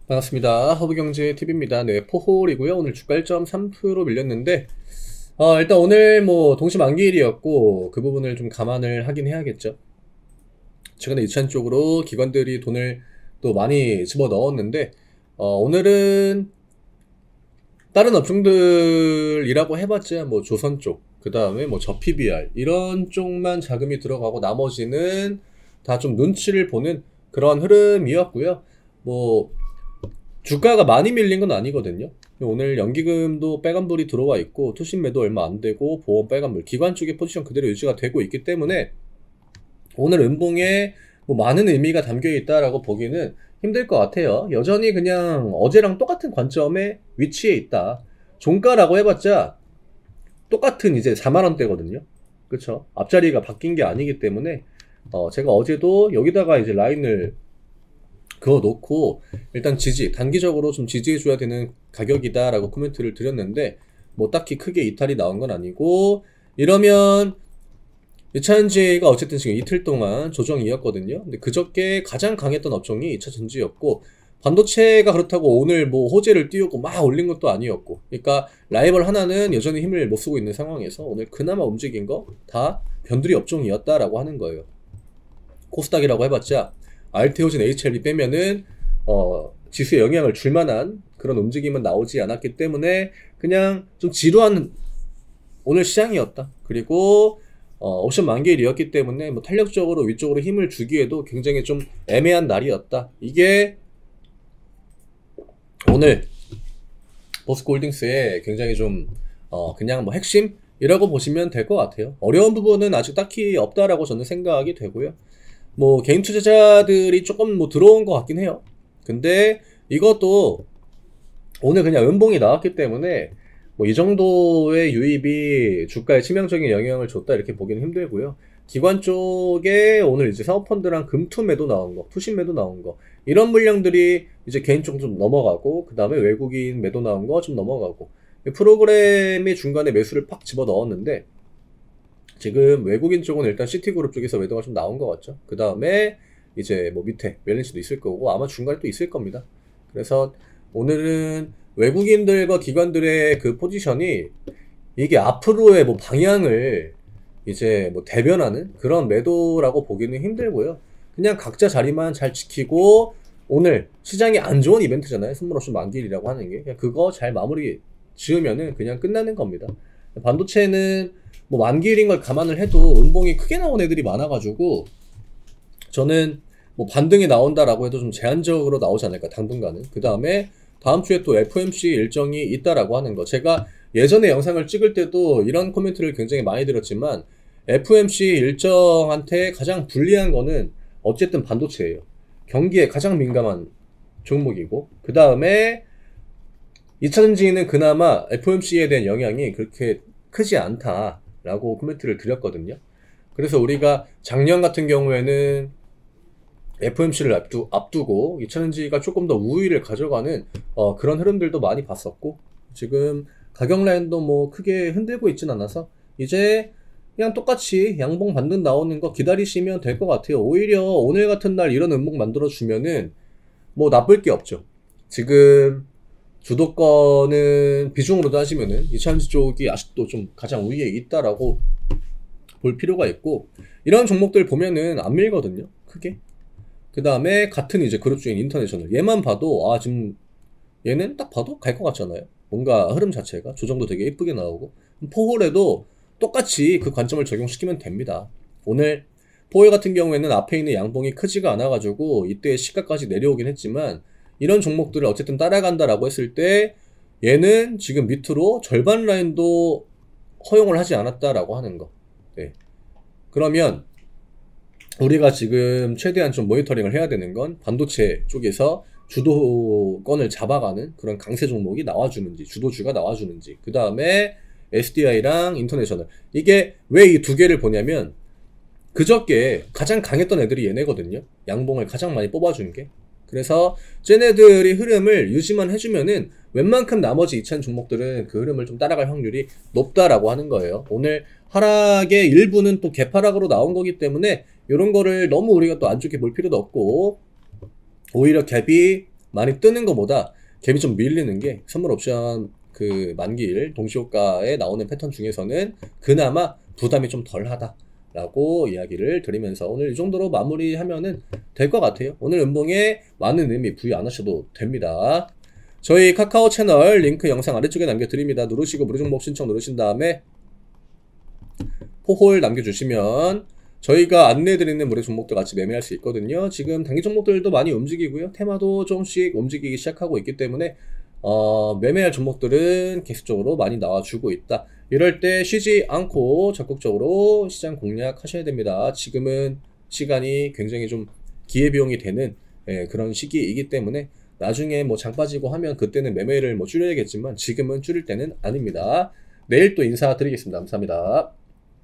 반갑습니다. 허브경제TV입니다. 네, 포홀이고요. 오늘 주가 1.3% 밀렸는데 일단 오늘 뭐 동시 만기일이었고 그 부분을 좀 감안을 하긴 해야겠죠. 최근에 이천 쪽으로 기관들이 돈을 또 많이 집어넣었는데 오늘은 다른 업종들이라고 해봤자 뭐 조선 쪽, 그 다음에 뭐 저PBR 이런 쪽만 자금이 들어가고 나머지는 다 좀 눈치를 보는 그런 흐름이었고요. 뭐 주가가 많이 밀린 건 아니거든요. 오늘 연기금도 빨간불이 들어와 있고 투신 매도 얼마 안 되고 보험 빨간불, 기관 쪽의 포지션 그대로 유지가 되고 있기 때문에 오늘 음봉에 뭐 많은 의미가 담겨 있다라고 보기는 힘들 것 같아요. 여전히 그냥 어제랑 똑같은 관점에 위치해 있다. 종가라고 해봤자 똑같은 이제 4만원대거든요. 그쵸? 앞자리가 바뀐 게 아니기 때문에 제가 어제도 여기다가 이제 라인을 그거 놓고 일단 단기적으로 좀 지지해줘야 되는 가격이다 라고 코멘트를 드렸는데 뭐 딱히 크게 이탈이 나온 건 아니고, 이러면 2차전지가 어쨌든 지금 이틀 동안 조정이었거든요. 근데 그저께 가장 강했던 업종이 2차전지였고, 반도체가 그렇다고 오늘 뭐 호재를 띄우고 막 올린 것도 아니었고, 그러니까 라이벌 하나는 여전히 힘을 못 쓰고 있는 상황에서 오늘 그나마 움직인 거 다 변두리 업종이었다라고 하는 거예요. 코스닥이라고 해봤자 알테오진 HL이 빼면은 지수에 영향을 줄 만한 그런 움직임은 나오지 않았기 때문에 그냥 좀 지루한 오늘 시장이었다. 그리고 옵션 만기일이었기 때문에 뭐 탄력적으로 위쪽으로 힘을 주기에도 굉장히 좀 애매한 날이었다. 이게 오늘 버스코홀딩스의 굉장히 좀 그냥 뭐 핵심이라고 보시면 될 것 같아요. 어려운 부분은 아직 딱히 없다라고 저는 생각이 되고요. 뭐 개인 투자자들이 조금 뭐 들어온 것 같긴 해요. 근데 이것도 오늘 그냥 음봉이 나왔기 때문에 뭐 이 정도의 유입이 주가에 치명적인 영향을 줬다 이렇게 보기는 힘들고요. 기관 쪽에 오늘 이제 사모펀드랑 금투 매도 나온 거, 투신 매도 나온 거, 이런 물량들이 이제 개인 쪽 좀 넘어가고, 그 다음에 외국인 매도 나온 거 좀 넘어가고, 프로그램이 중간에 매수를 팍 집어 넣었는데 지금 외국인 쪽은 일단 시티그룹 쪽에서 매도가 좀 나온 것 같죠. 그 다음에 이제 뭐 밑에 밸런스도 있을 거고 아마 중간에 또 있을 겁니다. 그래서 오늘은 외국인들과 기관들의 그 포지션이 이게 앞으로의 뭐 방향을 이제 뭐 대변하는 그런 매도라고 보기는 힘들고요. 그냥 각자 자리만 잘 지키고, 오늘 시장이 안 좋은 이벤트잖아요. 선물옵션 만기일이라고 하는 게. 그냥 그거 잘 마무리 지으면은 그냥 끝나는 겁니다. 반도체는 뭐 만기일인 걸 감안을 해도 음봉이 크게 나온 애들이 많아가지고 저는 뭐 반등이 나온다라고 해도 좀 제한적으로 나오지 않을까, 당분간은. 그 다음에 다음 주에 또 FOMC 일정이 있다라고 하는 거, 제가 예전에 영상을 찍을 때도 이런 코멘트를 굉장히 많이 들었지만 FOMC 일정한테 가장 불리한 거는 어쨌든 반도체예요. 경기에 가장 민감한 종목이고, 그 다음에 2차전지는 그나마 FOMC에 대한 영향이 그렇게 크지 않다라고 코멘트를 드렸거든요. 그래서 우리가 작년 같은 경우에는 FOMC를 앞두고 2차전지가 조금 더 우위를 가져가는 그런 흐름들도 많이 봤었고, 지금 가격 라인도 뭐 크게 흔들고 있진 않아서 이제 그냥 똑같이 양봉 반등 나오는 거 기다리시면 될 것 같아요. 오히려 오늘 같은 날 이런 음봉 만들어 주면은 뭐 나쁠 게 없죠. 지금 주도권은 비중으로 따지면은 2차전지 쪽이 아직도 좀 가장 우위에 있다라고 볼 필요가 있고, 이런 종목들 보면은 안 밀거든요, 크게. 그 다음에 같은 이제 그룹 중인 인터내셔널, 얘만 봐도 지금 얘는 딱 봐도 갈 것 같잖아요. 뭔가 흐름 자체가 조정도 되게 예쁘게 나오고, 포홀에도 똑같이 그 관점을 적용시키면 됩니다. 오늘 포홀 같은 경우에는 앞에 있는 양봉이 크지가 않아가지고 이때 시가까지 내려오긴 했지만, 이런 종목들을 어쨌든 따라간다라고 했을 때 얘는 지금 밑으로 절반 라인도 허용을 하지 않았다라고 하는 거. 네. 그러면 우리가 지금 최대한 좀 모니터링을 해야 되는 건 반도체 쪽에서 주도권을 잡아가는 그런 강세 종목이 나와주는지, 주도주가 나와주는지, 그 다음에 SDI랑 인터내셔널, 이게 왜 이 두 개를 보냐면 그저께 가장 강했던 애들이 얘네거든요. 양봉을 가장 많이 뽑아준 게. 그래서 쟤네들이 흐름을 유지만 해주면은 웬만큼 나머지 2차전 종목들은 그 흐름을 좀 따라갈 확률이 높다라고 하는 거예요. 오늘 하락의 일부는 또 개파락으로 나온 거기 때문에 이런 거를 너무 우리가 또 안 좋게 볼 필요도 없고, 오히려 갭이 많이 뜨는 것보다 갭이 좀 밀리는 게 선물 옵션 그 만기일 동시효과에 나오는 패턴 중에서는 그나마 부담이 좀 덜하다 라고 이야기를 드리면서 오늘 이 정도로 마무리하면은 될 것 같아요. 오늘 음봉에 많은 의미 부여 안 하셔도 됩니다. 저희 카카오 채널 링크 영상 아래쪽에 남겨드립니다. 누르시고 무료 종목 신청 누르신 다음에 포홀 남겨주시면 저희가 안내해드리는 무료 종목들 같이 매매할 수 있거든요. 지금 단기 종목들도 많이 움직이고요. 테마도 조금씩 움직이기 시작하고 있기 때문에 매매할 종목들은 계속적으로 많이 나와주고 있다. 이럴 때 쉬지 않고 적극적으로 시장 공략하셔야 됩니다. 지금은 시간이 굉장히 좀 기회비용이 되는 그런 시기이기 때문에 나중에 뭐 장 빠지고 하면 그때는 매매를 뭐 줄여야겠지만 지금은 줄일 때는 아닙니다. 내일 또 인사드리겠습니다. 감사합니다.